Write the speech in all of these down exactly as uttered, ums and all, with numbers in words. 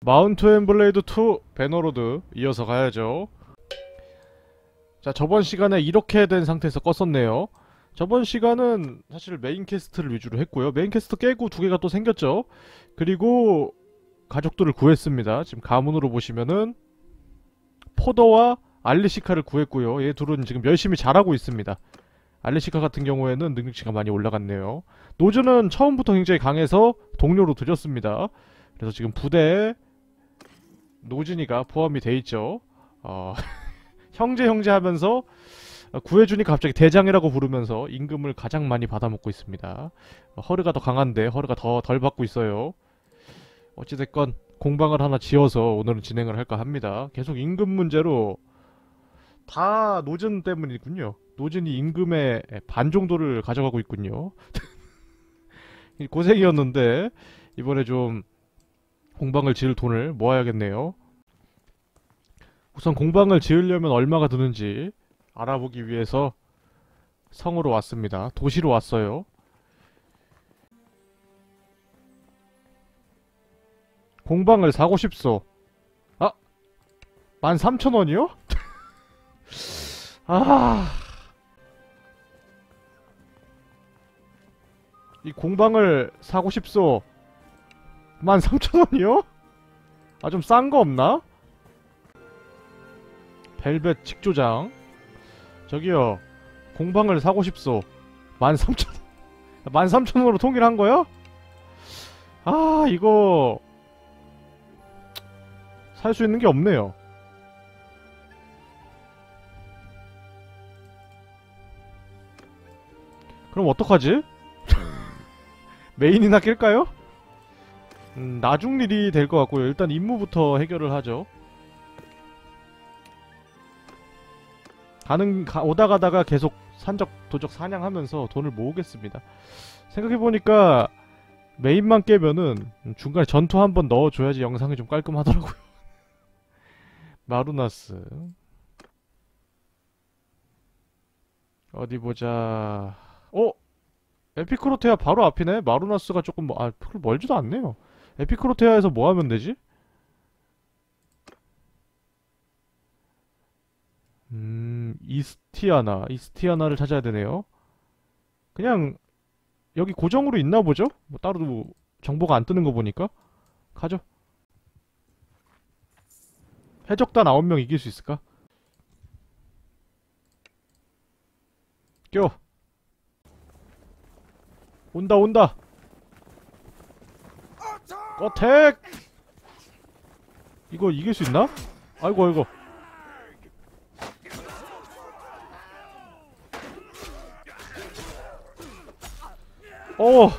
마운트 앤 블레이드 투 배너로드 이어서 가야죠. 자, 저번 시간에 이렇게 된 상태에서 껐었네요. 저번 시간은 사실 메인 퀘스트를 위주로 했고요. 메인 퀘스트 깨고 두 개가 또 생겼죠. 그리고 가족들을 구했습니다. 지금 가문으로 보시면은 포더와 알리시카를 구했고요. 얘 둘은 지금 열심히 자라고 있습니다. 알리시카 같은 경우에는 능력치가 많이 올라갔네요. 노즈는 처음부터 굉장히 강해서 동료로 들였습니다. 그래서 지금 부대에 노진이가 포함이 돼 있죠. 어, 형제 형제 하면서 구해주니까 갑자기 대장이라고 부르면서 임금을 가장 많이 받아먹고 있습니다. 어, 허르가 더 강한데 허르가 더 덜 받고 있어요. 어찌됐건 공방을 하나 지어서 오늘은 진행을 할까 합니다. 계속 임금 문제로 다 노진 때문이군요. 노진이 임금의 반 정도를 가져가고 있군요. 고생이었는데 이번에 좀 공방을 지을 돈을 모아야겠네요. 우선 공방을 지으려면 얼마가 드는지 알아보기 위해서 성으로 왔습니다. 도시로 왔어요. 공방을 사고 싶소. 아! 만 삼천 원이요? 아... 이 공방을 사고 싶소. 만 삼천 원이요? 아, 좀 싼 거 없나? 벨벳 직조장. 저기요. 공방을 사고 싶소. 만 삼천 원. 만 삼천 원으로 통일한 거야? 아, 이거 살 수 있는 게 없네요. 그럼 어떡하지? 메인이나 낄까요? 음, 나중 일이 될 것 같고요. 일단 임무부터 해결을 하죠. 가는, 가, 오다 가다가 계속 산적, 도적 사냥하면서 돈을 모으겠습니다. 생각해보니까 메인만 깨면은 중간에 전투 한번 넣어줘야지 영상이 좀 깔끔하더라고요. 마루나스. 어디 보자. 어? 에피크로테아 바로 앞이네? 마루나스가 조금, 뭐, 아, 별로 멀지도 않네요. 에피크로테아에서 뭐 하면 되지? 음, 이스티아나. 이스티아나를 찾아야 되네요. 그냥, 여기 고정으로 있나 보죠? 뭐, 따로 정보가 안 뜨는 거 보니까. 가죠. 해적단 아홉 명 이길 수 있을까? 껴! 온다, 온다! 어택! 이거 이길 수 있나? 아이고, 아이고. 어!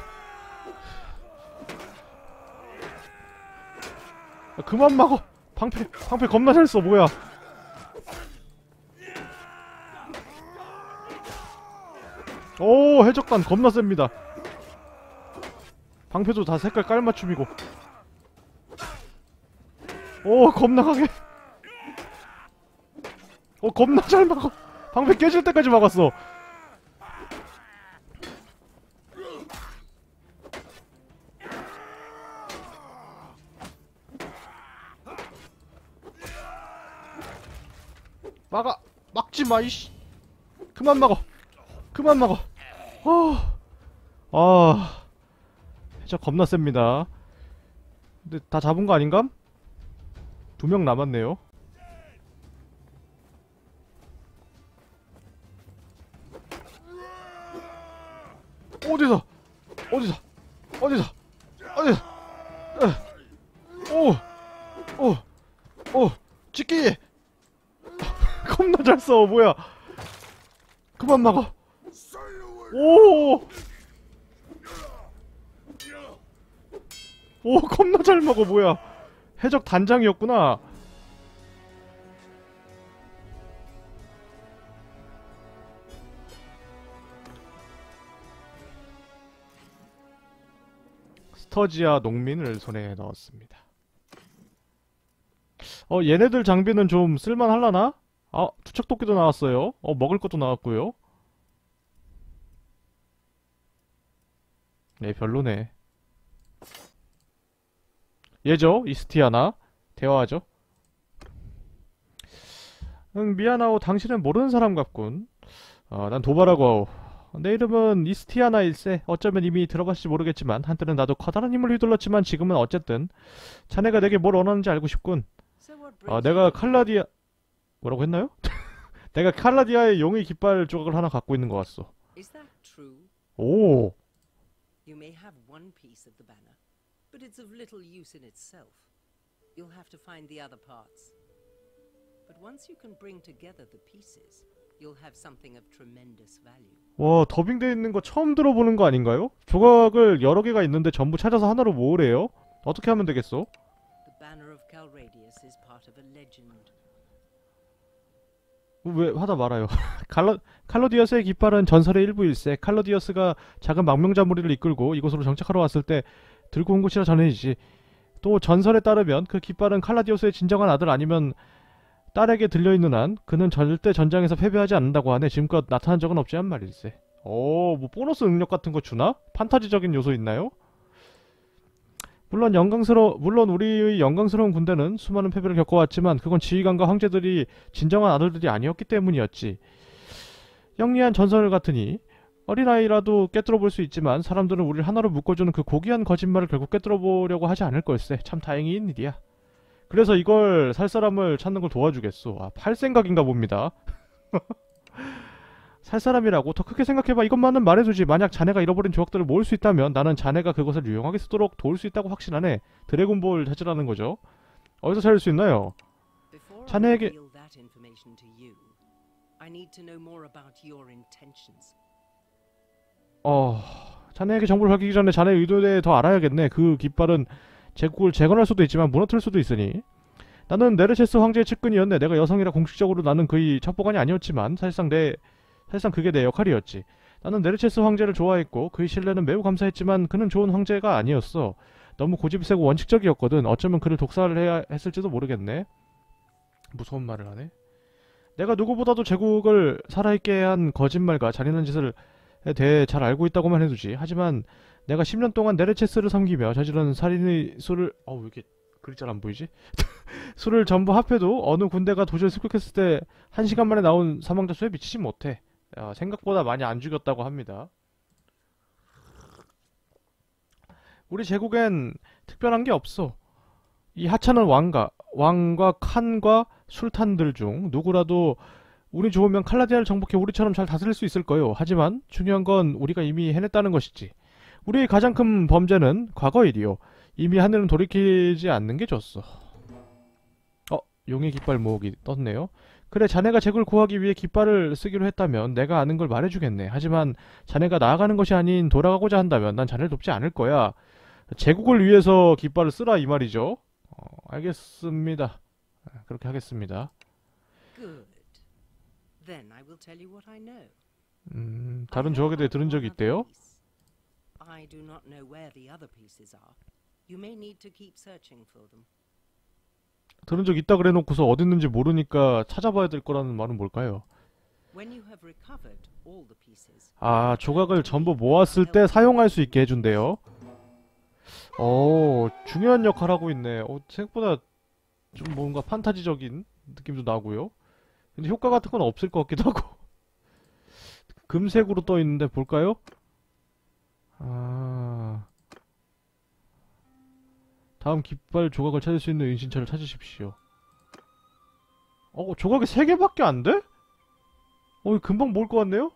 야, 그만 막어! 방패, 방패 겁나 잘 써, 뭐야. 오, 해적단 겁나 셉니다. 방패도 다 색깔 깔맞춤이고. 오, 겁나 강해. 오, 겁나 잘 막어. 방패 깨질 때까지 막았어. 막아! 막지마, 이씨! 그만 막어! 그만 막어! 어... 아... 해적 겁나 셉니다. 근데 다 잡은 거 아닌감? 두 명 남았네요. 어디서? 어디서? 어디서? 어디서? 오! 오! 오! 찍기! 겁나 잘 써, 뭐야. 그만 막어. 오! 오, 겁나 잘 막어, 뭐야. 해적 단장이었구나. 스터지아 농민을 손에 넣었습니다. 어, 얘네들 장비는 좀 쓸만할라나? 아, 투척도끼도 나왔어요. 어, 먹을 것도 나왔고요. 네, 별로네. 얘죠, 이스티아나. 대화하죠. 응, 미안하오. 당신은 모르는 사람 같군. 어, 난 도바라고 하오. 내 이름은 이스티아나일세. 어쩌면 이미 들어봤을지 모르겠지만 한때는 나도 커다란 힘을 휘둘렀지만 지금은 어쨌든 자네가 내게 뭘 원하는지 알고 싶군. 아, 내가 칼라디아... 뭐라고 했나요? 내가 칼라디아의 용의 깃발 조각을 하나 갖고 있는 것 같소. 오. You may have one piece of the banner, but it's of little use in itself. You'll have to find the other parts. But once you can bring together the pieces, you'll have something of tremendous value. 와, 더빙되어 있는 거 처음 들어보는 거 아닌가요? 조각을 여러 개가 있는데 전부 찾아서 하나로 모으래요? 어떻게 하면 되겠어? The banner of Calradius is part of a legend. 왜 하다 말아요. 칼러, 칼로디어스의 깃발은 전설의 일부일세. 칼로디어스가 작은 망명자 무리를 이끌고 이곳으로 정착하러 왔을 때 들고 온 곳이라 전해지지. 또 전설에 따르면 그 깃발은 칼라디오스의 진정한 아들 아니면 딸에게 들려있는 한 그는 절대 전장에서 패배하지 않는다고 하네. 지금껏 나타난 적은 없지 한 말일세. 오, 뭐 보너스 능력 같은 거 주나? 판타지적인 요소 있나요? 물론 영광스러 물론 우리의 영광스러운 군대는 수많은 패배를 겪어왔지만 그건 지휘관과 황제들이 진정한 아들들이 아니었기 때문이었지. 영리한 전설 같으니 어린아이라도 깨뚫어 볼 수 있지만 사람들은 우리를 하나로 묶어주는 그 고귀한 거짓말을 결국 깨뚫어 보려고 하지 않을 걸세. 참 다행인 일이야. 그래서 이걸 살 사람을 찾는 걸 도와주겠소. 아, 팔 생각인가 봅니다. 살 사람이라고? 더 크게 생각해봐. 이것만은 말해주지. 만약 자네가 잃어버린 조각들을 모을 수 있다면 나는 자네가 그것을 유용하게 쓰도록 도울 수 있다고 확신하네. 드래곤볼 찾으라는 거죠. 어디서 찾을 수 있나요? 자네에게... 어... 자네에게 정보를 밝히기 전에 자네의 의도에 대해 더 알아야겠네. 그 깃발은 제국을 재건할 수도 있지만 무너뜨릴 수도 있으니. 나는 네르체스 황제의 측근이었네. 내가 여성이라 공식적으로 나는 그의 첩보관이 아니었지만 사실상 내... 사실상 그게 내 역할이었지. 나는 네르체스 황제를 좋아했고 그의 신뢰는 매우 감사했지만 그는 좋은 황제가 아니었어. 너무 고집이 세고 원칙적이었거든. 어쩌면 그를 독살을 해야 했을지도 모르겠네. 무서운 말을 하네. 내가 누구보다도 제국을 살아있게 한 거짓말과 잔인한 짓을 대해 잘 알고 있다고만 해두지. 하지만 내가 십 년 동안 네르체스를 섬기며 저지른 살인의 수를... 어, 왜 이렇게 글자를 안 보이지? 수를 전부 합해도 어느 군대가 도저히 습격했을 때 한 시간 만에 나온 사망자 수에 미치지 못해. 야, 생각보다 많이 안 죽였다고 합니다. 우리 제국엔 특별한 게 없어. 이 하찮은 왕가, 왕과 칸과 술탄들 중 누구라도 운이 좋으면 칼라디아를 정복해 우리처럼 잘 다스릴 수 있을 거요. 하지만 중요한 건 우리가 이미 해냈다는 것이지. 우리의 가장 큰 범죄는 과거 일이요. 이미 하늘은 돌이키지 않는 게 좋소. 어, 용의 깃발 모으기 떴네요. 그래, 자네가 제국을 구하기 위해 깃발을 쓰기로 했다면 내가 아는 걸 말해주겠네. 하지만 자네가 나아가는 것이 아닌 돌아가고자 한다면 난 자네를 돕지 않을 거야. 제국을 위해서 깃발을 쓰라 이 말이죠. 어, 알겠습니다. 그렇게 하겠습니다. 음, 다른 조각에 대해 들은 적이 있대요? 들은 적 있다 그래놓고서 어딨는지 모르니까 찾아봐야 될 거라는 말은 뭘까요? 아, 조각을 전부 모았을 때 사용할 수 있게 해준대요. 오, 중요한 역할 하고 있네. 어, 생각보다 좀 뭔가 판타지적인 느낌도 나고요. 근데 효과 같은 건 없을 것 같기도 하고. 금색으로 떠 있는데 볼까요? 아... 다음 깃발 조각을 찾을 수 있는 은신처를 찾으십시오. 어, 조각이 세 개밖에 안 돼? 어, 금방 모을 것 같네요?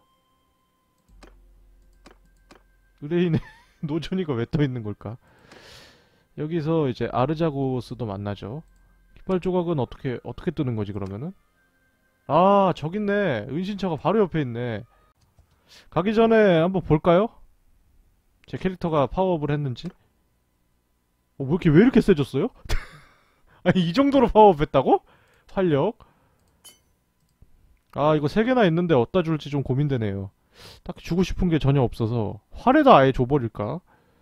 의뢰인의 노전이가 왜 떠 있는 걸까? 여기서 이제 아르자고스도 만나죠. 깃발 조각은 어떻게, 어떻게 뜨는 거지, 그러면은? 아, 저기 있네. 은신처가 바로 옆에 있네. 가기 전에 한번 볼까요? 제 캐릭터가 파워업을 했는지. 어, 왜 이렇게, 왜 이렇게 세졌어요? 아니, 이 정도로 파워업 했다고? 활력. 아, 이거 세 개나 있는데 어디다 줄지 좀 고민되네요. 딱히 주고 싶은 게 전혀 없어서. 활에다 아예 줘버릴까?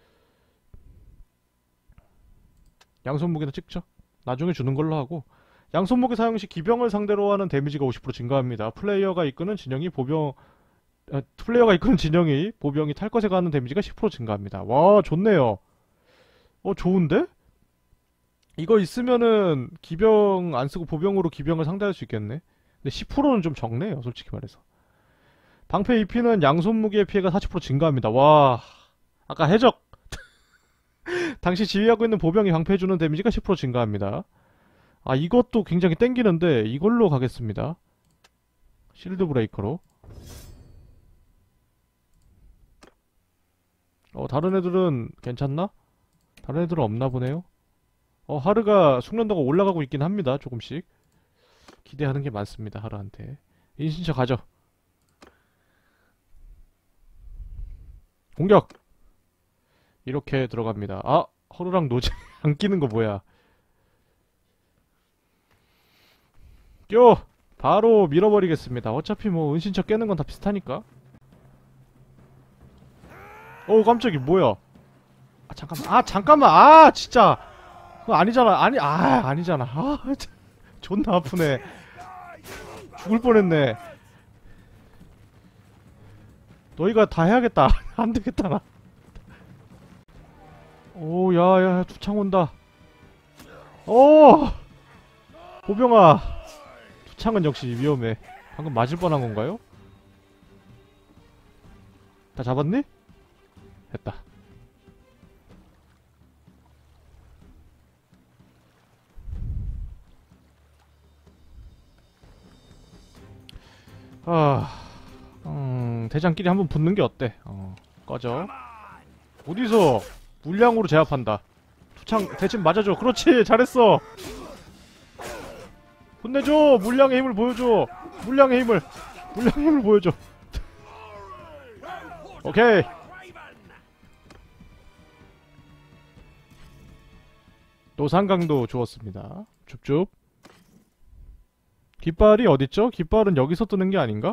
양손무게나 찍죠? 나중에 주는 걸로 하고. 양손무게 사용 시 기병을 상대로 하는 데미지가 오십 퍼센트 증가합니다. 플레이어가 이끄는 진영이 보병... 아, 플레이어가 이끄는 진영이 보병이 탈 것에 가는 데미지가 십 퍼센트 증가합니다. 와, 좋네요. 어, 좋은데? 이거 있으면은 기병 안 쓰고 보병으로 기병을 상대할 수 있겠네. 근데 십 퍼센트는 좀 적네요, 솔직히 말해서. 방패 입히는 양손 무기의 피해가 사십 퍼센트 증가합니다. 와, 아까 해적! 당시 지휘하고 있는 보병이 방패해주는 데미지가 십 퍼센트 증가합니다. 아, 이것도 굉장히 땡기는데 이걸로 가겠습니다. 실드 브레이커로. 어, 다른 애들은 괜찮나? 다른 애들은 없나 보네요. 어, 하르가 숙련도가 올라가고 있긴 합니다. 조금씩. 기대하는 게 많습니다, 하르한테. 인신처 가죠. 공격! 이렇게 들어갑니다. 아! 허르랑 노제 안 끼는 거 뭐야. 껴! 바로 밀어버리겠습니다. 어차피 뭐 은신처 깨는 건 다 비슷하니까. 어우 깜짝이 뭐야. 아 잠깐만. 아 잠깐만. 아 진짜 그거 아니잖아. 아니 아 아니잖아. 아 참, 존나 아프네. 죽을 뻔했네. 너희가 다 해야겠다. 안 되겠다 나. 오 야야 투창 온다. 오 보병아. 투창은 역시 위험해. 방금 맞을 뻔한 건가요? 다 잡았니? 됐다. 아, 음, 대장끼리 한번 붙는 게 어때? 어, 꺼져. 어디서 물량으로 제압한다. 투창 대신 맞아줘. 그렇지, 잘했어. 혼내줘. 물량의 힘을 보여줘. 물량의 힘을, 물량의 힘을 보여줘. 오케이. 노상강도 주었습니다. 줍줍. 깃발이 어딨죠? 깃발은 여기서 뜨는 게 아닌가?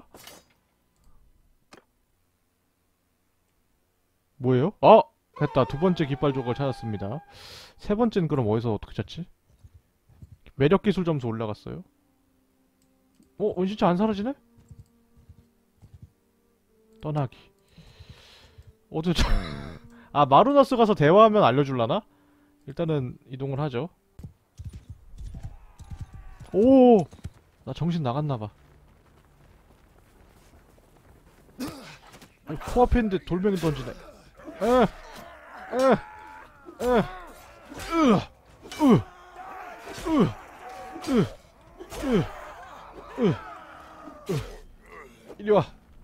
뭐예요? 아! 됐다. 두 번째 깃발 조각을 찾았습니다. 세 번째는 그럼 어디서 어떻게 찾지? 매력 기술 점수 올라갔어요. 어? 은신처 안 사라지네? 떠나기. 어디 저... 아 마루나스 가서 대화하면 알려줄라나? 일단은 이동을 하죠. 오! 나 정신 나갔나봐. 아니, 코앞에 있는데 돌멩이 던지네. 에! 에! 에! 으! 으! 으! 으! 으! 으! 으! 이리와.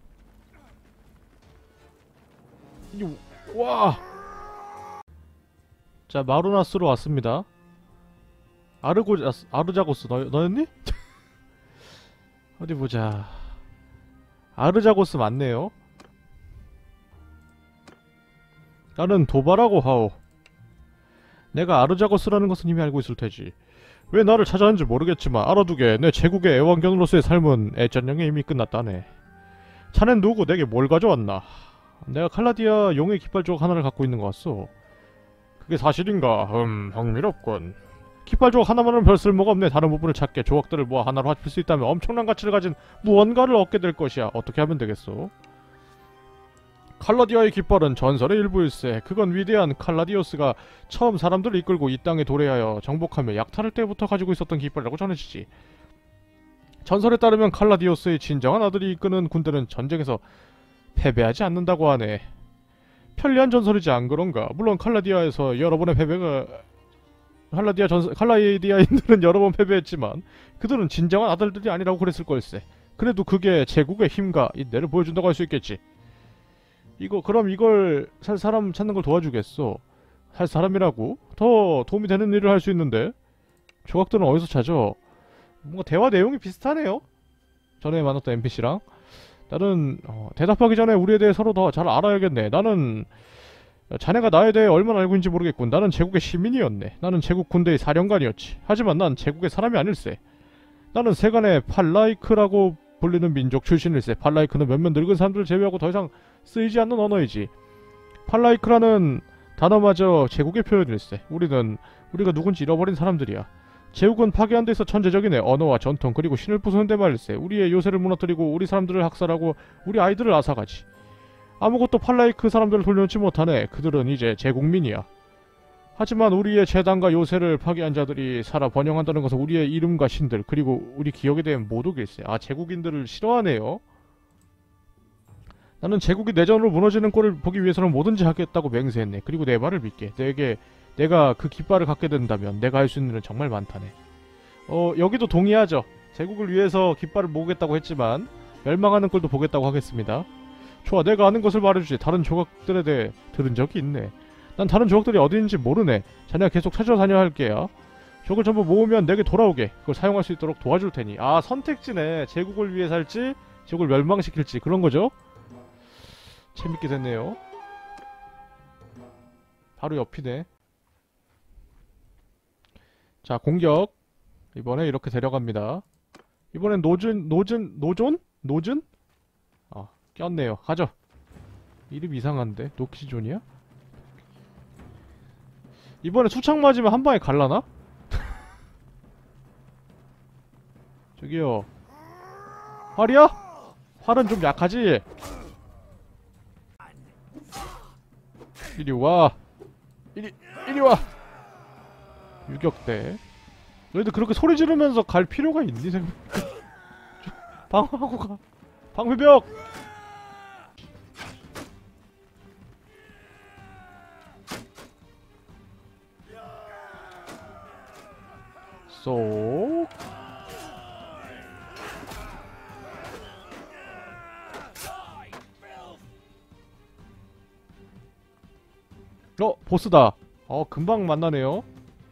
이리 와! 자, 마루나스로 왔습니다. 아르고자스, 아르자고스, 너, 너였니? 어디 보자. 아르자고스 맞네요. 나는 도바라고 하오. 내가 아르자고스라는 것은 이미 알고 있을 테지. 왜 나를 찾아왔는지 모르겠지만 알아두게. 내 제국의 애완견으로서의 삶은 애전령에 이미 끝났다네. 자넨 누구? 내게 뭘 가져왔나? 내가 칼라디아 용의 깃발 조각 하나를 갖고 있는 것 같소. 그게 사실인가? 음, 흥미롭군. 깃발 조각 하나만은 별 쓸모가 없네. 다른 부분을 찾게 조각들을 모아 하나로 합칠 수 있다면 엄청난 가치를 가진 무언가를 얻게 될 것이야. 어떻게 하면 되겠소? 칼라디아의 깃발은 전설의 일부일세. 그건 위대한 칼라디오스가 처음 사람들을 이끌고 이 땅에 도래하여 정복하며 약탈할 때부터 가지고 있었던 깃발이라고 전해지지. 전설에 따르면 칼라디오스의 진정한 아들이 이끄는 군대는 전쟁에서 패배하지 않는다고 하네. 편리한 전설이지 안 그런가? 물론 칼라디아에서 여러 번의 패배가 칼라디아 전설, 칼라디아인들은 여러 번 패배했지만 그들은 진정한 아들들이 아니라고 그랬을 걸세. 그래도 그게 제국의 힘과 인내를 보여준다고 할 수 있겠지. 이거 그럼 이걸 살 사람 찾는 걸 도와주겠어. 살 사람이라고? 더 도움이 되는 일을 할 수 있는데 조각들은 어디서 찾아? 뭔가 대화 내용이 비슷하네요. 전에 만났던 엔피씨랑. 나는 어, 대답하기 전에 우리에 대해 서로 더 잘 알아야겠네. 나는 자네가 나에 대해 얼마나 알고 있는지 모르겠군. 나는 제국의 시민이었네. 나는 제국 군대의 사령관이었지. 하지만 난 제국의 사람이 아닐세. 나는 세간의 팔라이크라고 불리는 민족 출신일세. 팔라이크는 몇몇 늙은 사람들을 제외하고 더 이상 쓰이지 않는 언어이지. 팔라이크라는 단어마저 제국의 표현일세. 우리는 우리가 누군지 잃어버린 사람들이야. 제국은 파괴한 데서 천재적이네. 언어와 전통 그리고 신을 부수는 데 말일세. 우리의 요새를 무너뜨리고 우리 사람들을 학살하고 우리 아이들을 앗아가지. 아무것도 팔라이크 사람들을 돌려놓지 못하네. 그들은 이제 제국민이야. 하지만 우리의 재단과 요새를 파괴한 자들이 살아 번영한다는 것은 우리의 이름과 신들 그리고 우리 기억에 대한 모독일세. 아, 제국인들을 싫어하네요. 나는 제국이 내전으로 무너지는 꼴을 보기 위해서는 뭐든지 하겠다고 맹세했네. 그리고 내 말을 믿게. 내게 내가 그 깃발을 갖게 된다면 내가 할 수 있는 일은 정말 많다네. 어, 여기도 동의하죠. 제국을 위해서 깃발을 모으겠다고 했지만 멸망하는 꼴도 보겠다고 하겠습니다. 좋아, 내가 아는 것을 말해주지. 다른 조각들에 대해 들은 적이 있네. 난 다른 조각들이 어디 있는지 모르네. 자네가 계속 찾아다녀야 할게요. 저걸 전부 모으면 내게 돌아오게. 그걸 사용할 수 있도록 도와줄 테니. 아, 선택지네. 제국을 위해 살지 제국을 멸망시킬지 그런 거죠. 재밌게 됐네요. 바로 옆이네. 자, 공격. 이번에 이렇게 데려갑니다. 이번엔 노준, 노준, 노존? 노준? 아, 꼈네요. 가죠. 이름 이상한데? 노키존이야? 이번에 수창 맞으면 한 방에 갈라나? 저기요. 활이야? 활은 좀 약하지? 이리 와. 이리, 이리 와. 유격대. 너희들 그렇게 소리 지르면서 갈 필요가 있니? 생각. 방어하고 가. 방패벽! 쏙. 어, 보스다. 어, 금방 만나네요.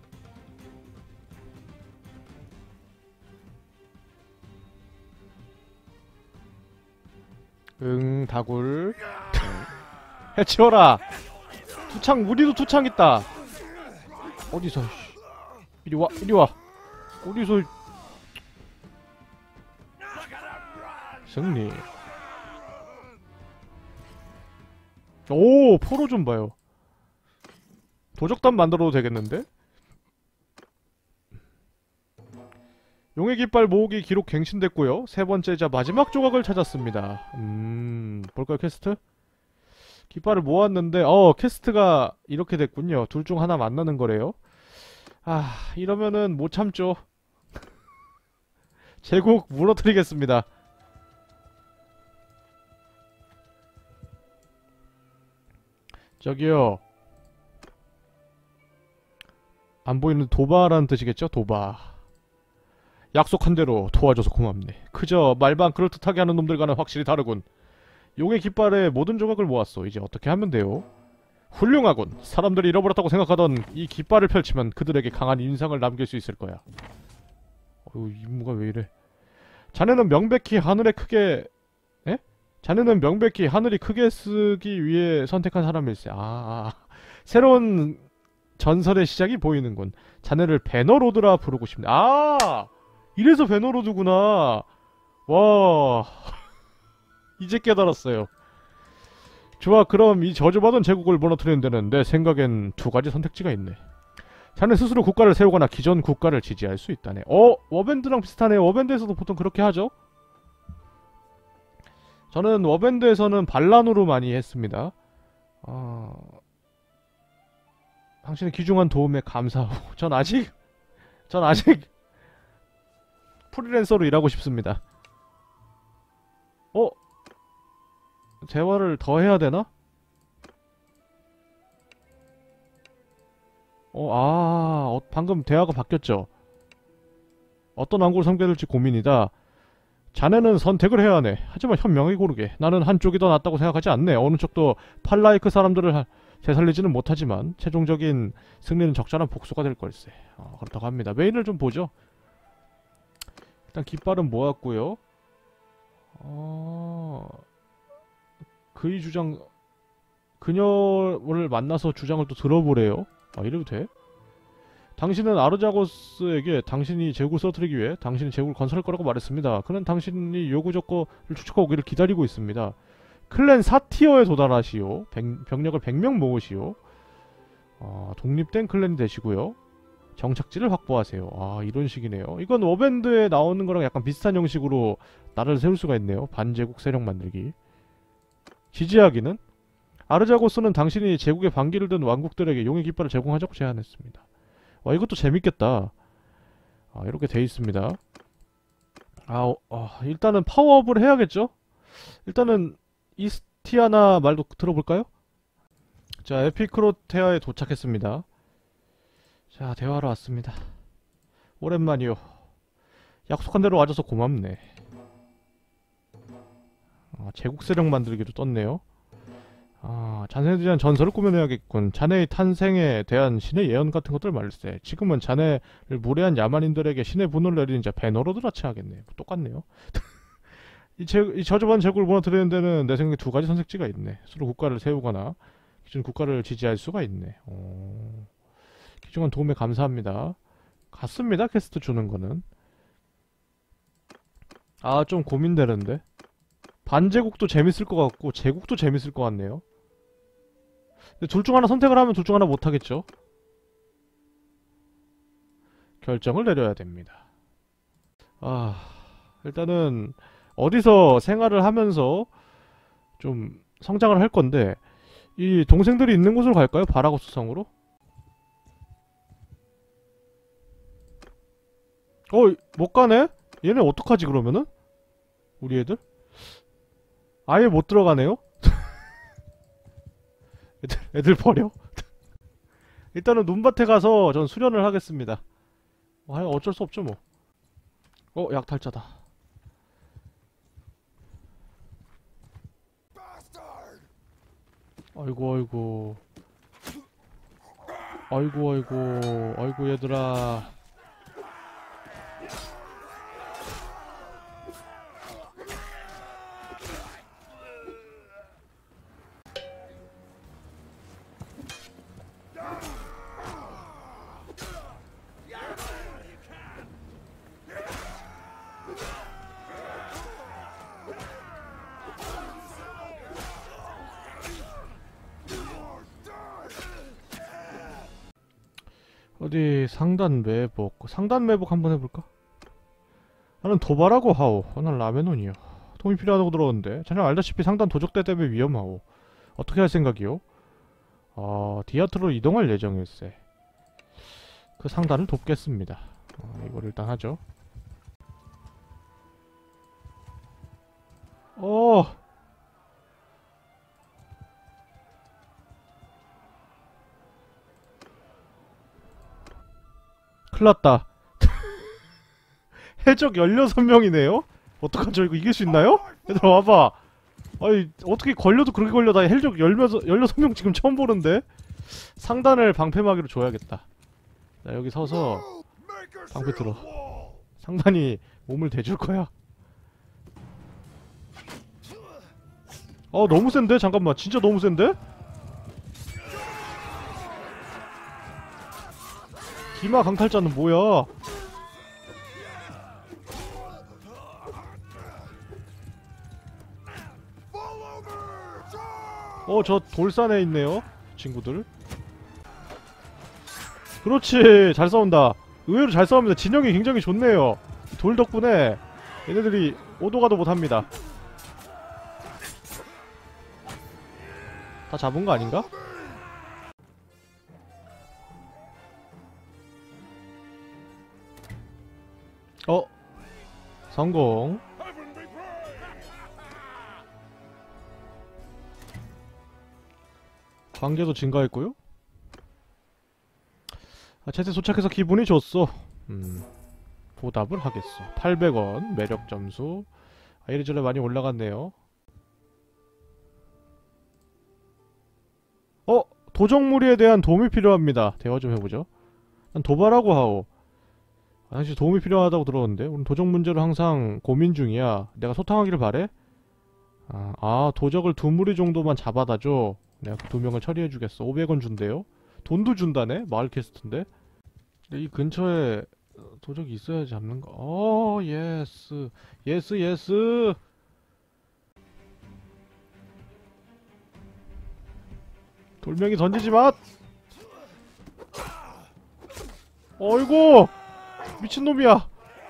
응, 다굴. 해치워라. 투창, 우리도 투창 있다. 어디서? 이리 와, 이리 와. 어디서? 승리. 오, 포로 좀 봐요. 도적단 만들어도 되겠는데? 용의 깃발 모으기 기록 갱신됐고요. 세 번째자 마지막 조각을 찾았습니다. 음... 볼까요, 퀘스트? 깃발을 모았는데 어, 퀘스트가 이렇게 됐군요. 둘 중 하나 만나는 거래요. 아... 이러면은 못 참죠. 제국 무너뜨리겠습니다. 저기요. 안 보이는 도바라는 뜻이겠죠? 도바. 약속한 대로 도와줘서 고맙네. 그저 말만 그럴듯하게 하는 놈들과는 확실히 다르군. 용의 깃발에 모든 조각을 모았어. 이제 어떻게 하면 돼요? 훌륭하군. 사람들이 잃어버렸다고 생각하던 이 깃발을 펼치면 그들에게 강한 인상을 남길 수 있을 거야. 어휴, 임무가 왜 이래. 자네는 명백히 하늘에 크게... 에? 자네는 명백히 하늘이 크게 쓰기 위해 선택한 사람일세. 아... 아. 새로운 전설의 시작이 보이는군. 자네를 배너로드라 부르고 싶네. 아! 이래서 배너로드구나. 와... 이제 깨달았어요. 좋아, 그럼 이 저주받은 제국을 무너뜨리는 데는 내 생각엔 두 가지 선택지가 있네. 자네 스스로 국가를 세우거나 기존 국가를 지지할 수 있다네. 어? 워밴드랑 비슷하네. 워밴드에서도 보통 그렇게 하죠? 저는 워밴드에서는 반란으로 많이 했습니다. 아... 당신의 귀중한 도움에 감사하고 전 아직 전 아직 프리랜서로 일하고 싶습니다. 어? 대화를 더 해야 되나? 어, 아, 어, 방금 대화가 바뀌었죠? 어떤 왕국을 섬겨야 될지 고민이다. 자네는 선택을 해야 하네. 하지만 현명하게 고르게. 나는 한쪽이 더 낫다고 생각하지 않네. 어느 쪽도 팔라이크 사람들을 하, 되살리지는 못하지만 최종적인 승리는 적절한 복수가 될 걸세. 어, 그렇다고 합니다. 메인을 좀 보죠. 일단 깃발은 모았고요. 어... 그의 주장... 그녀를 만나서 주장을 또 들어보래요. 아, 이래도 돼? 당신은 아르자고스에게 당신이 제국을 쓰러뜨리기 위해 당신이 제국을 건설할 거라고 말했습니다. 그는 당신이 요구 조건을 축적하고 오기를 기다리고 있습니다. 클랜 사 티어에 도달하시오. 백, 병력을 백 명 모으시오. 아, 독립된 클랜이 되시고요. 정착지를 확보하세요. 아, 이런 식이네요. 이건 워밴드에 나오는 거랑 약간 비슷한 형식으로 나라를 세울 수가 있네요. 반제국 세력 만들기. 지지하기는? 아르자고스는 당신이 제국의 반기를 든 왕국들에게 용의 깃발을 제공하자고 제안했습니다. 와, 이것도 재밌겠다. 아, 이렇게 돼 있습니다. 아, 어, 어, 일단은 파워업을 해야겠죠? 일단은 이스티아나 말도 들어볼까요? 자, 에피크로테아에 도착했습니다. 자, 대화하러 왔습니다. 오랜만이요. 약속한 대로 와줘서 고맙네. 아, 제국 세력 만들기로 떴네요. 아, 자네에 대한 전설을 꾸며내야겠군. 자네의 탄생에 대한 신의 예언 같은 것들 말일세. 지금은 자네를 무례한 야만인들에게 신의 분노를 내리는 자 베너로드라 칭하겠네. 뭐 똑같네요. 이, 제, 이 저주받은 제국을 무너뜨리는 데는 내 생각에 두 가지 선택지가 있네. 스스로 국가를 세우거나 기존 국가를 지지할 수가 있네. 오... 기존한 도움에 감사합니다. 같습니다. 퀘스트 주는 거는. 아, 좀 고민되는데. 반제국도 재밌을 것 같고 제국도 재밌을 것 같네요. 둘 중 하나 선택을 하면 둘 중 하나 못하겠죠. 결정을 내려야 됩니다. 아, 일단은 어디서 생활을 하면서 좀 성장을 할 건데 이 동생들이 있는 곳으로 갈까요? 바라고스 성으로? 어, 못 가네? 얘네 어떡하지 그러면은? 우리 애들? 아예 못 들어가네요? 애들, 애들 버려? 일단은 눈밭에 가서 전 수련을 하겠습니다. 어, 하여간 어쩔 수 없죠 뭐. 어, 약탈자다. 아이고 아이고 아이고 아이고 아이고 얘들아. 어디 상단 매복 상단 매복 한번 해볼까? 나는 도발하고 하오. 어, 난 라메논이요. 도움이 필요하다고 들었는데 자네 알다시피 상단 도적대 때문에 위험하오. 어떻게 할 생각이요? 아, 디아트로 이동할 예정일세. 그 상단을 돕겠습니다. 어, 이걸 일단 하죠. 어 큰일났다. 해적 열여섯 명이네요? 어떡하죠? 이거 이길 수 있나요? 얘들아 와봐. 아니 어떻게 걸려도 그렇게 걸려. 나 해적 열여섯 명 지금 처음 보는데? 상단을 방패막이로 줘야겠다. 자, 여기 서서 방패 들어. 상단이 몸을 대줄 거야. 어, 너무 센데? 잠깐만, 진짜 너무 센데? 기마 강탈자는 뭐야? 어, 저 돌산에 있네요 친구들. 그렇지, 잘 싸운다. 의외로 잘 싸웁니다. 진영이 굉장히 좋네요. 돌 덕분에 얘네들이 오도가도 못합니다. 다 잡은 거 아닌가? 어? 성공. 관계도 증가했고요. 아, 제때 도착해서 기분이 좋소. 음, 보답을 하겠어. 팔백 원 매력 점수. 아, 이래저래 많이 올라갔네요. 어? 도적무리에 대한 도움이 필요합니다. 대화 좀 해보죠. 난 도발하고 하오. 아, 당신 도움이 필요하다고 들었는데 우린 도적 문제로 항상 고민 중이야. 내가 소탕하기를 바래? 아, 아 도적을 두 무리 정도만 잡아다줘. 내가 그 두 명을 처리해주겠어. 오백 원 준대요. 돈도 준다네? 마을 퀘스트인데? 근데 이 근처에 도적이 있어야 잡는 거. 어, 예스. 예스, 예스! 돌멩이 던지지 마! 어이구! 미친놈이야!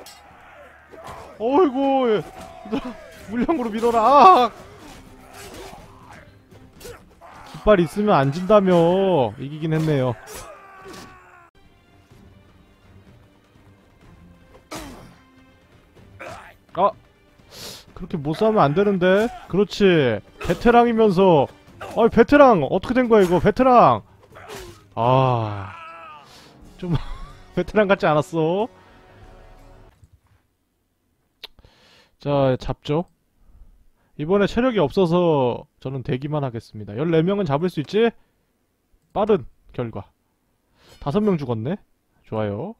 어이구! 얘들아, 물량으로 밀어라! 아! 깃발 있으면 안 진다며. 이기긴 했네요. 아! 그렇게 못 싸우면 안 되는데? 그렇지. 베테랑이면서. 어이, 베테랑! 어떻게 된 거야, 이거? 베테랑! 아. 좀, 베테랑 같지 않았어? 자, 잡죠. 이번에 체력이 없어서 저는 대기만 하겠습니다. 열네 명은 잡을 수 있지? 빠른 결과. 다섯 명 죽었네? 좋아요.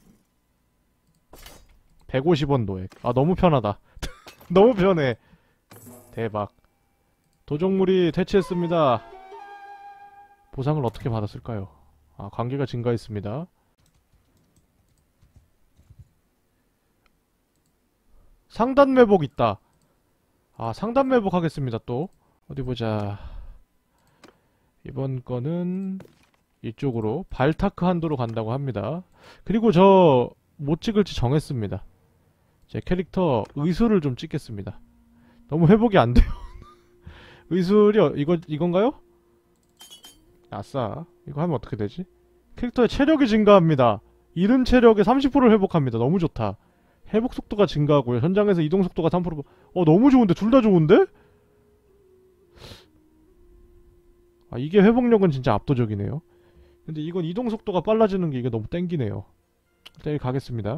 백오십 원 노획. 아, 너무 편하다. 너무 편해. 대박. 도적물이 퇴치했습니다. 보상을 어떻게 받았을까요? 아, 관계가 증가했습니다. 상단 매복 있다. 아, 상단 매복 하겠습니다, 또. 어디 보자. 이번 거는 이쪽으로 발타크 한도로 간다고 합니다. 그리고 저 뭐 찍을지 정했습니다. 제 캐릭터 의술을 좀 찍겠습니다. 너무 회복이 안 돼요. 의술이 어, 이거 이건가요? 아싸. 이거 하면 어떻게 되지? 캐릭터의 체력이 증가합니다. 잃은 체력의 삼십 퍼센트를 회복합니다. 너무 좋다. 회복 속도가 증가하고요. 현장에서 이동 속도가 삼 퍼센트. 어, 너무 좋은데? 둘 다 좋은데? 아, 이게 회복력은 진짜 압도적이네요. 근데 이건 이동 속도가 빨라지는 게 이게 너무 땡기네요. 일단 여기 가겠습니다.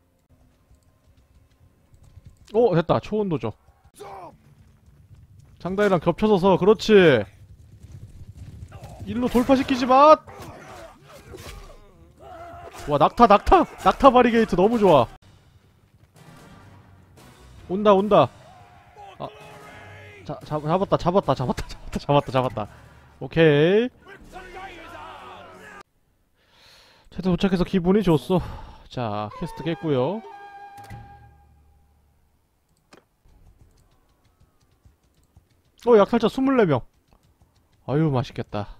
오, 됐다. 초온도적. 상단이랑 겹쳐서서 그렇지. 일로 돌파시키지 마. 와, 낙타 낙타 낙타 바리게이트 너무 좋아. 온다 온다. 아, 자, 잡, 잡았다 잡았다 잡았다 잡았다 잡았다 잡았다. 오케이. 제대 도착해서 기분이 좋았어. 자, 퀘스트 깼고요. 어, 약탈자 이십사 명. 아유, 맛있겠다.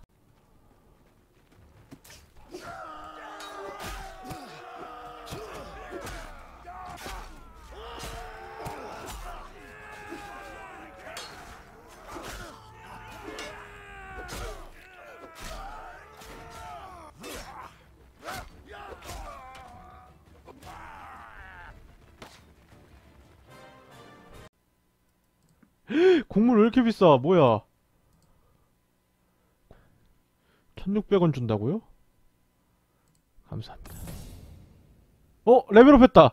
곡물 왜 이렇게 비싸? 뭐야? 천육백 원 준다고요? 감사합니다. 어? 레벨업 했다!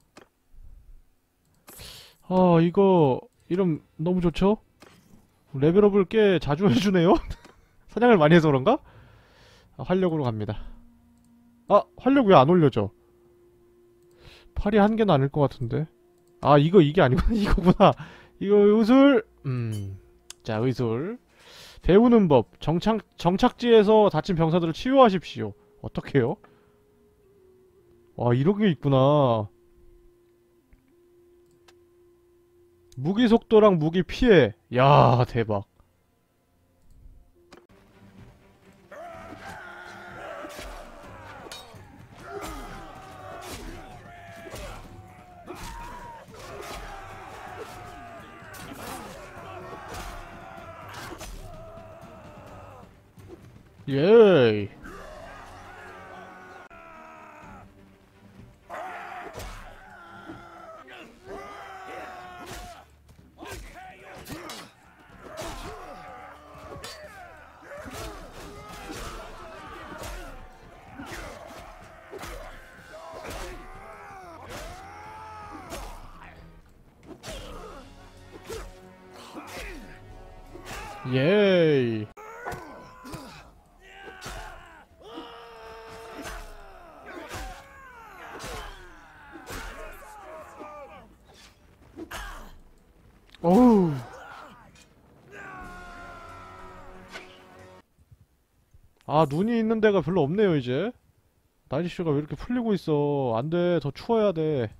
아, 이거 이름 너무 좋죠? 레벨업을 꽤 자주 해주네요? 사냥을 많이 해서 그런가? 아, 활력으로 갑니다. 아! 활력 왜 안 올려져? 팔이 한 개는 아닐 것 같은데. 아, 이거 이게 아니구나. 이거구나. 이거 의술. 음. 자, 의술. 배우는 법. 정착, 정착지에서 다친 병사들을 치유하십시오. 어떻게요? 와, 이런 게 있구나. 무기 속도랑 무기 피해. 야, 대박. 예이. 예이. 어우. 아, 눈이 있는 데가 별로 없네요, 이제. 날씨가 왜 이렇게 풀리고 있어. 안 돼. 더 추워야 돼.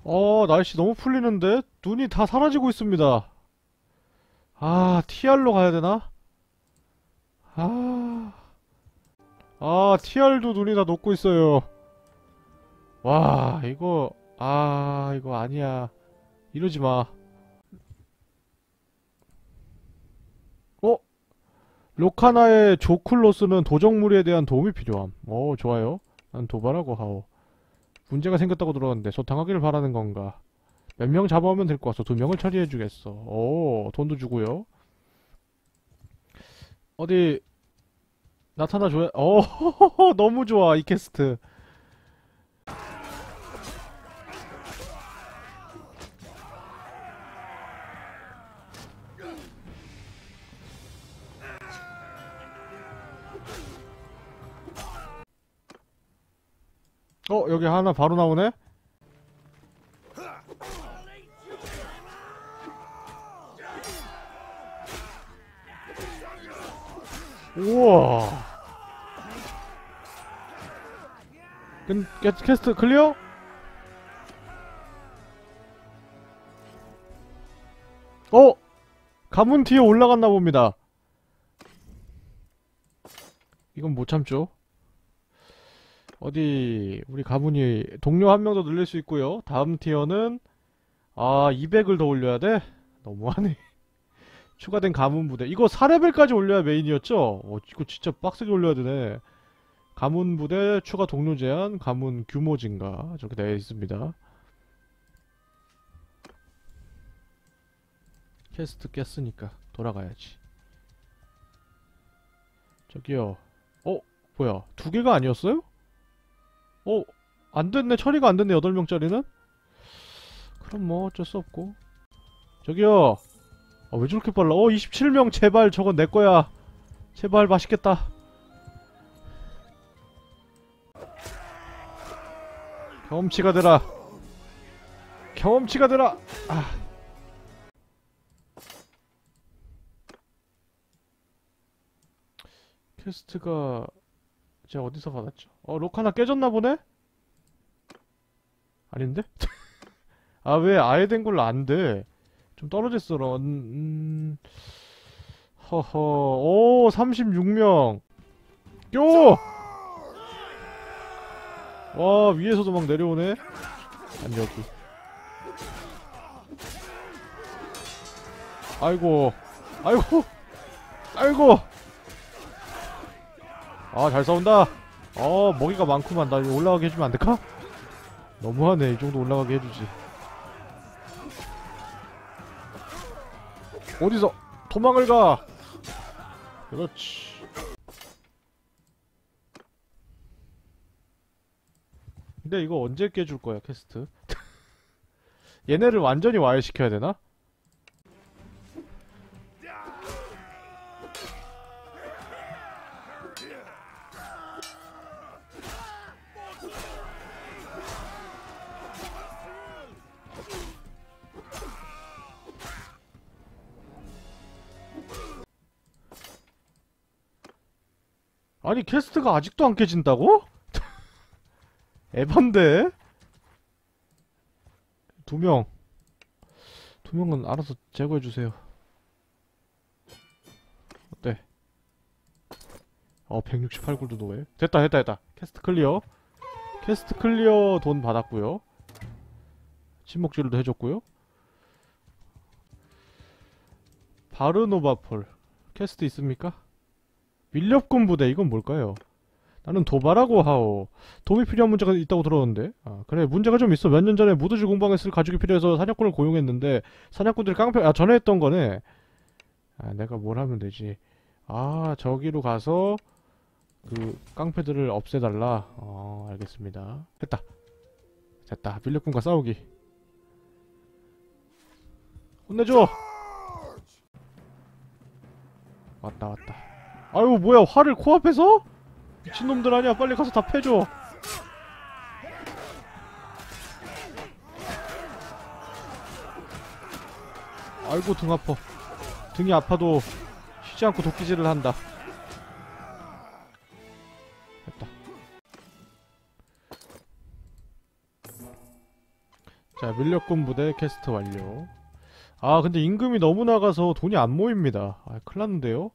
어, 날씨 너무 풀리는데? 눈이 다 사라지고 있습니다. 아, 티알로 가야 되나? 아, 아, 티알도 눈이 다 녹고 있어요. 와, 이거, 아, 이거 아니야. 이러지 마. 어? 로카나의 조클로스는 도적무리에 대한 도움이 필요함. 어, 좋아요. 난 도발하고 하오. 문제가 생겼다고 들었는데 소탕하기를 바라는 건가? 몇 명 잡아오면 될 것 같소. 두 명을 처리해주겠어. 오, 돈도 주고요. 어디 나타나줘야. 어, 너무 좋아 이 캐스트. 어, 여기 하나 바로 나오네? 우와. 근, 캐, 캐스트 클리어? 어! 가문 티어 올라갔나 봅니다. 이건 못 참죠. 어디, 우리 가문이 동료 한 명 더 늘릴 수 있고요. 다음 티어는, 아, 이백을 더 올려야 돼? 너무하네. 추가된 가문 부대. 이거 사 레벨까지 올려야 메인이었죠? 어, 이거 진짜 빡세게 올려야 되네. 가문 부대, 추가 동료 제한, 가문 규모 증가. 저렇게 되어 있습니다. 퀘스트 깼으니까 돌아가야지. 저기요. 어? 뭐야? 두 개가 아니었어요? 어? 안 됐네. 처리가 안 됐네. 여덟 명짜리는? 그럼 뭐 어쩔 수 없고. 저기요. 아, 왜 저렇게 빨라? 어, 이십칠 명 제발 저건 내 거야. 제발 맛있겠다. 경험치가 되라. 경험치가 되라. 아. 퀘스트가 제가 어디서 받았죠? 어, 록 하나 깨졌나 보네? 아닌데? 아, 왜 아예 된 걸로 안 돼? 좀 떨어졌어, 런. 음... 허허. 오, 삼십육 명. 요! 와, 위에서도 막 내려오네? 아니, 여기. 아이고. 아이고. 아이고. 아, 잘 싸운다. 어, 먹이가 많구만. 나 이거 올라가게 해주면 안 될까? 너무하네. 이 정도 올라가게 해주지. 어디서 도망을 가. 그렇지. 근데 이거 언제 깨줄 거야, 퀘스트? 얘네를 완전히 와해시켜야 되나? 아니, 퀘스트가 아직도 안 깨진다고? 에반데? 두 명. 두 명은 알아서 제거해주세요. 어때? 어, 백육십팔 골드 노예. 됐다, 됐다, 됐다. 퀘스트 클리어. 퀘스트 클리어 돈 받았고요. 침묵질도 해줬고요. 바르노바폴. 퀘스트 있습니까? 밀렵군 부대. 이건 뭘까요? 나는 도발하고 하오. 도움이 필요한 문제가 있다고 들었는데. 아, 그래, 문제가 좀 있어. 몇 년 전에 무드주 공방에 쓸 가죽이 필요해서 사냥꾼을 고용했는데 사냥꾼들이 깡패. 아, 전에 했던 거네. 아, 내가 뭘 하면 되지. 아, 저기로 가서 그 깡패들을 없애달라. 어, 알겠습니다. 됐다. 됐다. 밀렵군과 싸우기. 혼내줘. 왔다, 왔다. 아유, 뭐야, 활을 코앞에서? 미친놈들 아니야. 빨리 가서 다 패줘. 아이고, 등 아파. 등이 아파도 쉬지 않고 도끼질을 한다. 됐다. 자, 밀렵군 부대 캐스트 완료. 아, 근데 임금이 너무 나가서 돈이 안 모입니다. 아, 큰일 났는데요?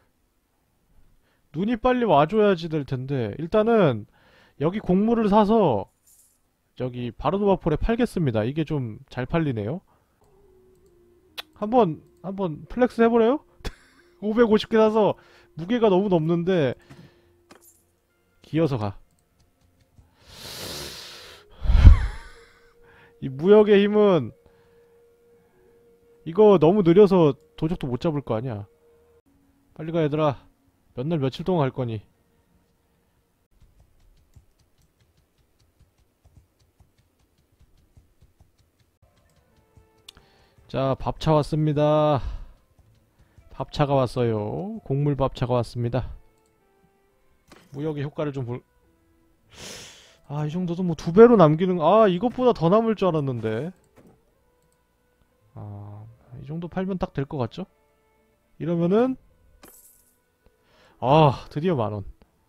눈이 빨리 와줘야지 될 텐데. 일단은, 여기 곡물을 사서, 저기, 바르노바폴에 팔겠습니다. 이게 좀 잘 팔리네요. 한번, 한번 플렉스 해보래요? 오백오십 개 사서, 무게가 너무 넘는데, 기어서 가. 이 무역의 힘은, 이거 너무 느려서 도적도 못 잡을 거 아니야. 빨리 가, 얘들아. 몇 날 며칠 동안 갈 거니? 자, 밥차 왔습니다. 밥차가 왔어요. 곡물 밥차가 왔습니다. 무역의 효과를 좀 볼... 아, 이 정도도 뭐 두 배로 남기는... 아, 이것보다 더 남을 줄 알았는데. 아, 이 정도 팔면 딱 될 것 같죠? 이러면은... 아, 드디어 만원.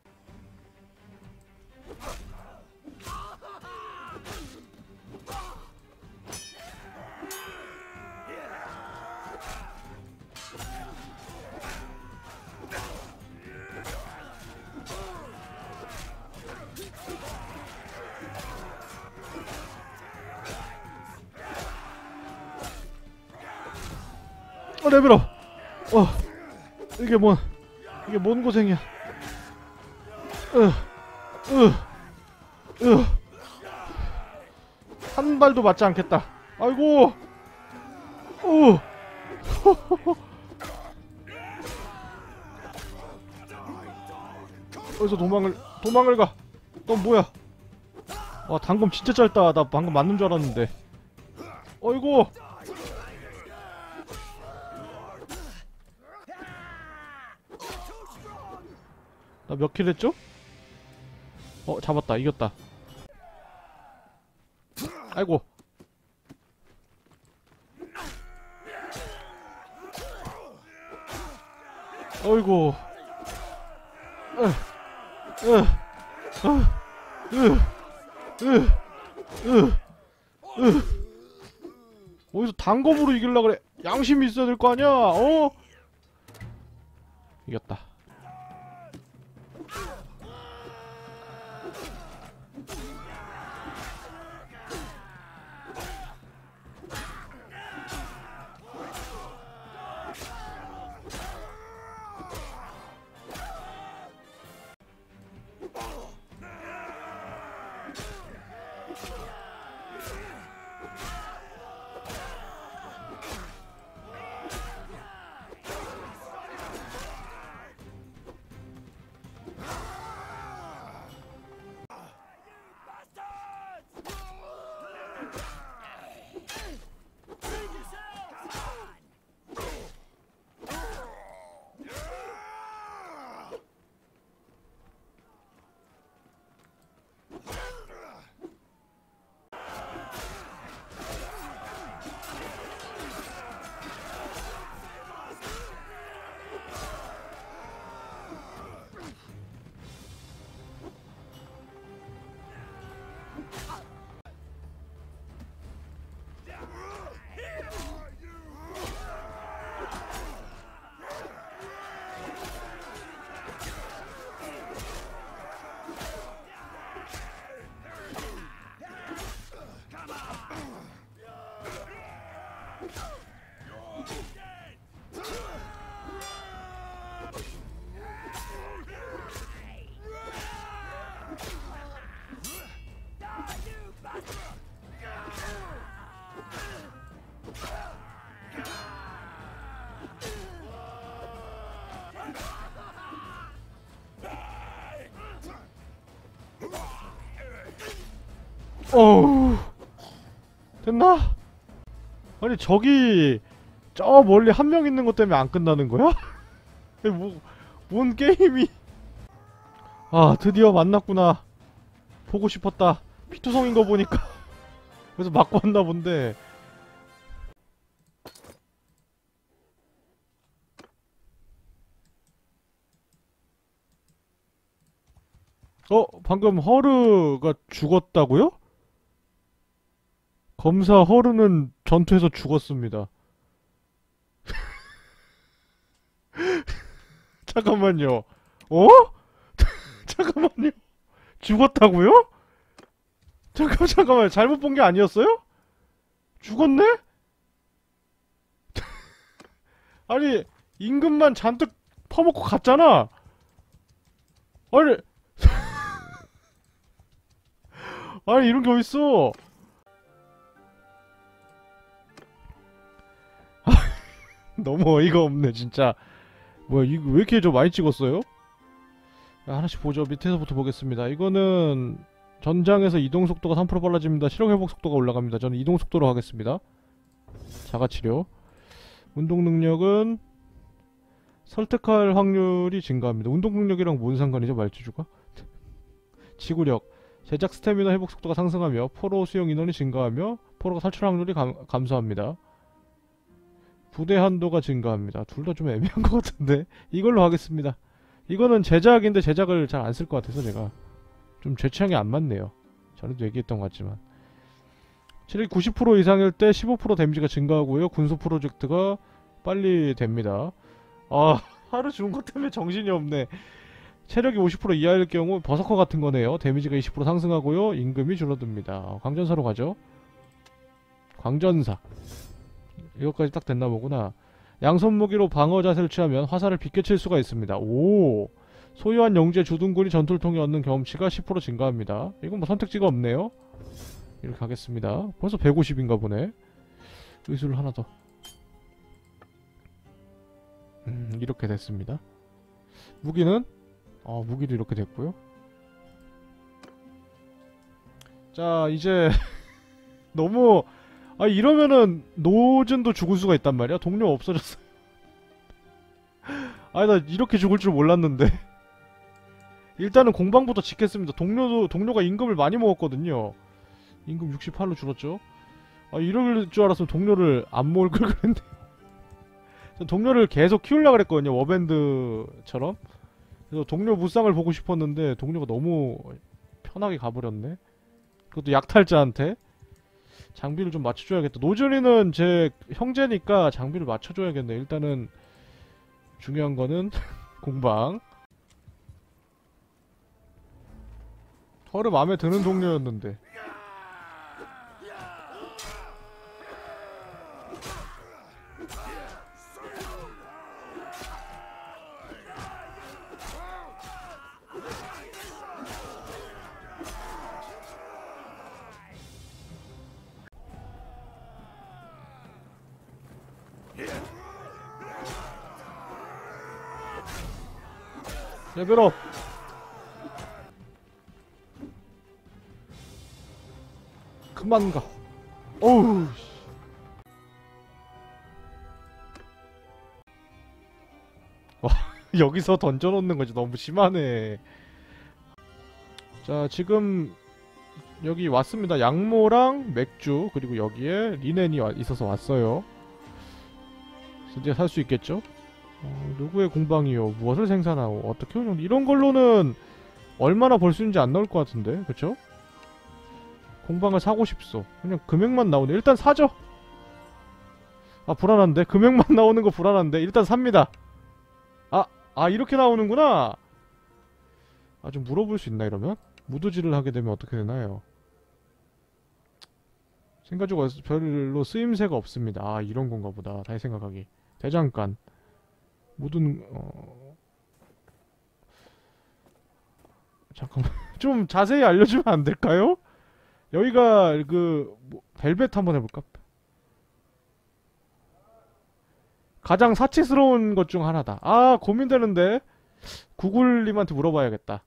어, 레벨업! 어, 이게 뭔, 이게 뭔 고생이야. 으, 으, 으. 한 발도 맞지 않겠다. 아이고! 오! 어디서 도망을, 도망을 가! 넌 뭐야? 와, 단검 진짜 짧다. 나 방금 맞는 줄 알았는데. 어이구! 나 몇 킬 했죠? 어, 잡았다. 이겼다. 아이고. 어이구. 으, 으, 으, 으, 으, 으. 어디서 단검으로 이길라 그래? 양심이 있어야 될 거 아니야? 어? 이겼다. 어우, 됐나? 아니, 저기 저 멀리 한 명 있는 것 때문에 안 끝나는 거야? 뭐, 뭔 게임이? 아, 드디어 만났구나. 보고 싶었다. 피투성인 거 보니까. 그래서 맞고 왔나 본데. 어, 방금 허르가 죽었다고요? 검사 허르는 전투에서 죽었습니다. 잠깐만요. 어? 잠깐만요. 죽었다고요? 잠깐 잠깐만 잘못 본 게 아니었어요? 죽었네? 아니 임금만 잔뜩 퍼먹고 갔잖아. 아니 아니 이런 게 어딨어? 너무 어이가 없네 진짜. 뭐야 이거 왜 이렇게 저 많이 찍었어요? 야, 하나씩 보죠. 밑에서부터 보겠습니다. 이거는 전장에서 이동 속도가 삼 퍼센트 빨라집니다. 시력 회복 속도가 올라갑니다. 저는 이동 속도로 하겠습니다. 자가치료. 운동 능력은 설득할 확률이 증가합니다. 운동 능력이랑 뭔 상관이죠? 말주주가? 지구력. 제작 스태미나 회복 속도가 상승하며 포로 수용 인원이 증가하며 포로가 탈출 확률이 감, 감소합니다. 부대 한도가 증가합니다. 둘 다 좀 애매한 것 같은데 이걸로 하겠습니다. 이거는 제작인데 제작을 잘 안 쓸 것 같아서 제가 좀 제 취향에 안 맞네요. 전에도 얘기했던 것 같지만 체력이 구십 퍼센트 이상일 때 십오 퍼센트 데미지가 증가하고요. 군소 프로젝트가 빨리 됩니다. 아 하루 죽은 것 때문에 정신이 없네. 체력이 오십 퍼센트 이하일 경우 버서커 같은 거네요. 데미지가 이십 퍼센트 상승하고요. 임금이 줄어듭니다. 광전사로 가죠. 광전사. 이것까지 딱 됐나 보구나. 양손무기로 방어 자세를 취하면 화살을 비껴칠 수가 있습니다. 오! 소유한 영지의 주둔군이 전투를 통해 얻는 경험치가 십 퍼센트 증가합니다. 이건 뭐 선택지가 없네요. 이렇게 하겠습니다. 벌써 백오십인가 보네. 의술 하나 더. 음, 이렇게 됐습니다. 무기는? 어, 무기도 이렇게 됐고요. 자, 이제 너무 아 이러면은 노즌도 죽을 수가 있단 말이야. 동료 없어졌어. 아니 나 이렇게 죽을 줄 몰랐는데. 일단은 공방부터 짓겠습니다. 동료도 동료가 임금을 많이 먹었거든요. 임금 육십팔로 줄었죠. 아 이럴 줄 알았으면 동료를 안 모을 걸 그랬네. 동료를 계속 키우려고 그랬거든요. 워밴드처럼. 그래서 동료 무쌍을 보고 싶었는데 동료가 너무 편하게 가버렸네. 그것도 약탈자한테. 장비를 좀 맞춰줘야겠다. 노즐이는 제 형제니까 장비를 맞춰줘야겠네. 일단은 중요한 거는 공방. 허르 마음에 드는 동료였는데. 레벨업! 그만 가. 어우 씨. 와 여기서 던져놓는 거지. 너무 심하네. 자 지금 여기 왔습니다. 양모랑 맥주 그리고 여기에 리넨이 와, 있어서 왔어요. 드디어 살 수 있겠죠? 어, 누구의 공방이요? 무엇을 생산하고 어떻게 운영? 이런 걸로는 얼마나 벌 수 있는지 안 나올 것 같은데, 그쵸? 공방을 사고 싶소. 그냥 금액만 나오네. 일단 사죠. 아 불안한데? 금액만 나오는 거 불안한데? 일단 삽니다. 아, 아 이렇게 나오는구나. 아 좀 물어볼 수 있나 이러면? 무드질을 하게 되면 어떻게 되나요? 생가지고 별로 쓰임새가 없습니다. 아 이런 건가 보다. 다시 생각하기. 대장간 모든 어... 잠깐만 좀 자세히 알려주면 안 될까요? 여기가 그 뭐, 벨벳 한번 해볼까? 가장 사치스러운 것 중 하나다. 아 고민되는데 구글님한테 물어봐야겠다.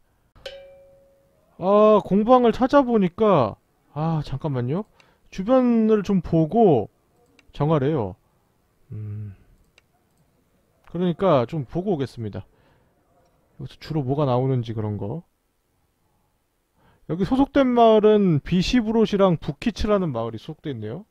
아 공방을 찾아보니까 아 잠깐만요. 주변을 좀 보고 정하래요. 음... 그러니까 좀 보고 오겠습니다. 여기서 주로 뭐가 나오는지 그런거. 여기 소속된 마을은 비시브롯이랑 부키츠라는 마을이 소속돼 있네요.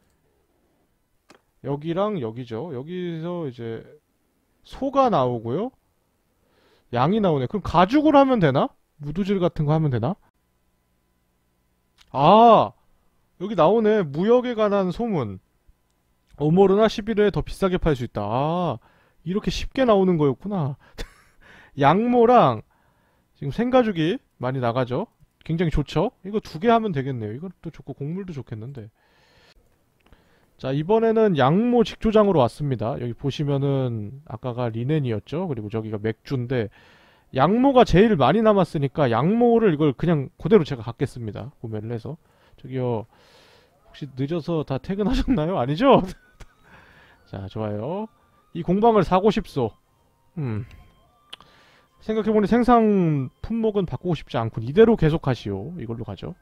여기랑 여기죠. 여기서 이제 소가 나오고요. 양이 나오네. 그럼 가죽을 하면 되나? 무두질 같은 거 하면 되나? 아! 여기 나오네. 무역에 관한 소문. 오모르나 십일 회에 더 비싸게 팔 수 있다. 아, 이렇게 쉽게 나오는 거였구나. 양모랑 지금 생가죽이 많이 나가죠. 굉장히 좋죠. 이거 두 개 하면 되겠네요. 이것도 좋고 곡물도 좋겠는데. 자, 이번에는 양모 직조장으로 왔습니다. 여기 보시면은 아까가 리넨이었죠. 그리고 저기가 맥주인데 양모가 제일 많이 남았으니까 양모를 이걸 그냥 그대로 제가 갖겠습니다. 구매를 해서. 저기요, 혹시 늦어서 다 퇴근하셨나요? 아니죠? 자, 좋아요. 이 공방을 사고 싶소. 음. 생각해보니 생산 품목은 바꾸고 싶지 않군. 이대로 계속 하시오. 이걸로 가죠.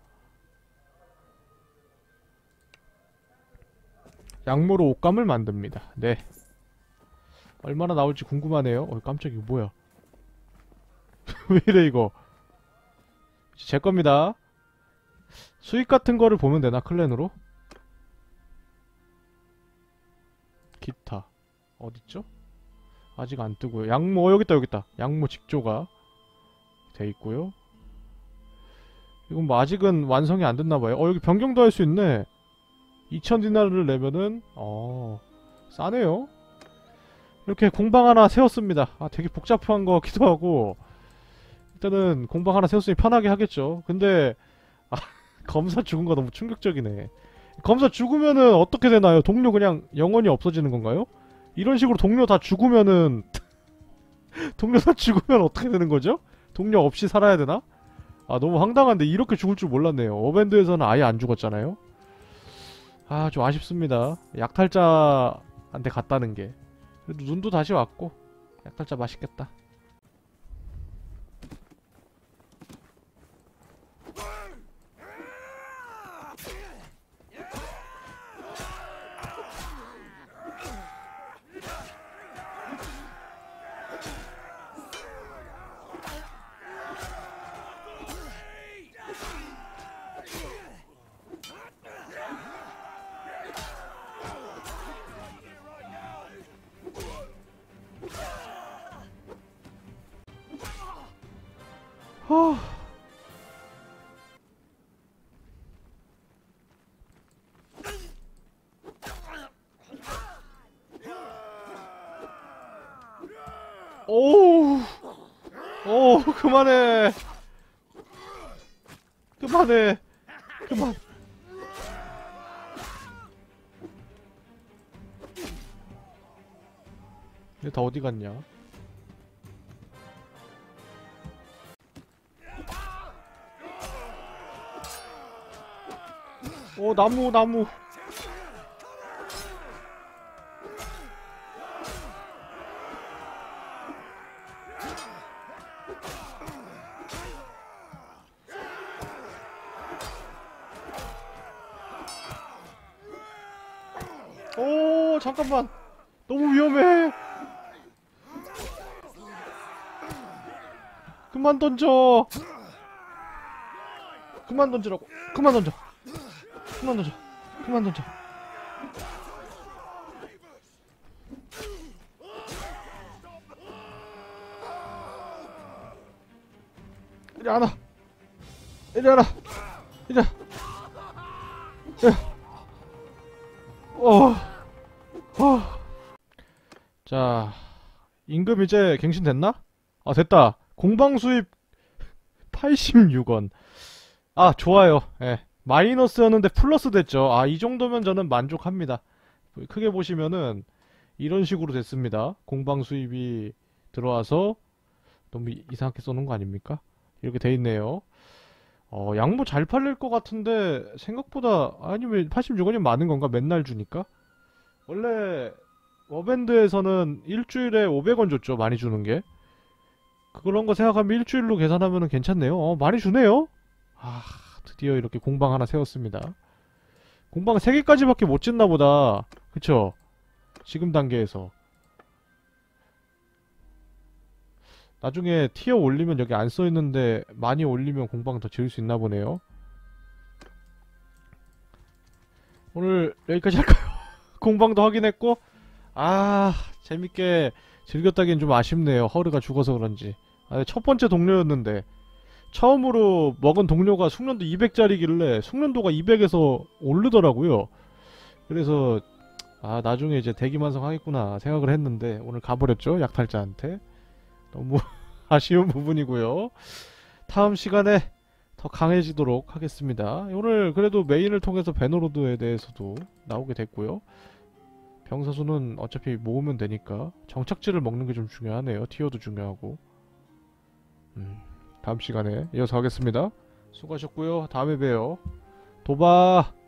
양모로 옷감을 만듭니다. 네. 얼마나 나올지 궁금하네요. 어, 깜짝이야. 뭐야. 왜 이래, 이거. 제 겁니다. 수익 같은 거를 보면 되나, 클랜으로? 기타. 어딨죠? 아직 안 뜨고요. 양모, 어, 여깄다, 여깄다. 양모 직조가 돼 있고요. 이건 뭐 아직은 완성이 안 됐나봐요. 어, 여기 변경도 할 수 있네. 이천 디나르를 내면은, 어, 싸네요. 이렇게 공방 하나 세웠습니다. 아, 되게 복잡한 거 같기도 하고. 일단은 공방 하나 세웠으니 편하게 하겠죠. 근데, 아, 검사 죽은 거 너무 충격적이네. 검사 죽으면은 어떻게 되나요? 동료 그냥 영원히 없어지는 건가요? 이런 식으로 동료 다 죽으면은 동료 다 죽으면 어떻게 되는 거죠? 동료 없이 살아야 되나? 아, 너무 황당한데 이렇게 죽을 줄 몰랐네요. 어밴드에서는 아예 안 죽었잖아요. 아, 좀 아쉽습니다. 약탈자한테 갔다는 게. 그래도 눈도 다시 왔고 약탈자 맛있겠다. 하... 오우, 오우, 그만해, 그만해, 그만. 얘 다 어디 갔냐? 오, 나무, 나무. 오, 잠깐만. 너무 위험해. 그만 던져. 그만 던지라고. 그만 던져. 그만 던져. 그만 던져. 이리 안 와. 이리 안 와. 이리 와. 어. 어. 자, 임금 이제 갱신됐나? 아, 됐다. 공방 수입 팔십육 원. 아, 좋아요. 예. 마이너스였는데 플러스 됐죠. 아, 이 정도면 저는 만족합니다. 크게 보시면은 이런 식으로 됐습니다. 공방 수입이 들어와서 너무 이- 이상하게 써놓은 거 아닙니까? 이렇게 돼 있네요. 어, 양모 잘 팔릴 것 같은데 생각보다, 아니면 팔십육 원이 많은 건가? 맨날 주니까? 원래 워밴드에서는 일주일에 오백 원 줬죠. 많이 주는 게. 그런 거 생각하면 일주일로 계산하면 괜찮네요. 어, 많이 주네요. 아, 드디어 이렇게 공방 하나 세웠습니다. 공방 세 개까지밖에 못 짓나 보다. 그쵸? 지금 단계에서. 나중에 티어 올리면 여기 안 써있는데 많이 올리면 공방 더 지을 수 있나 보네요. 오늘 여기까지 할까요? 공방도 확인했고, 아, 재밌게 즐겼다기엔 좀 아쉽네요. 허르가 죽어서 그런지. 아, 첫 번째 동료였는데 처음으로 먹은 동료가 숙련도 이백짜리길래 숙련도가 이백에서 오르더라고요. 그래서 아 나중에 이제 대기만성 하겠구나 생각을 했는데 오늘 가버렸죠, 약탈자한테. 너무 아쉬운 부분이고요. 다음 시간에 더 강해지도록 하겠습니다. 오늘 그래도 메인을 통해서 베너로드에 대해서도 나오게 됐고요. 병사수는 어차피 모으면 되니까 정착지를 먹는 게 좀 중요하네요. 티어도 중요하고. 음, 다음 시간에 이어서 하겠습니다. 수고하셨고요. 다음에 봬요. 도바.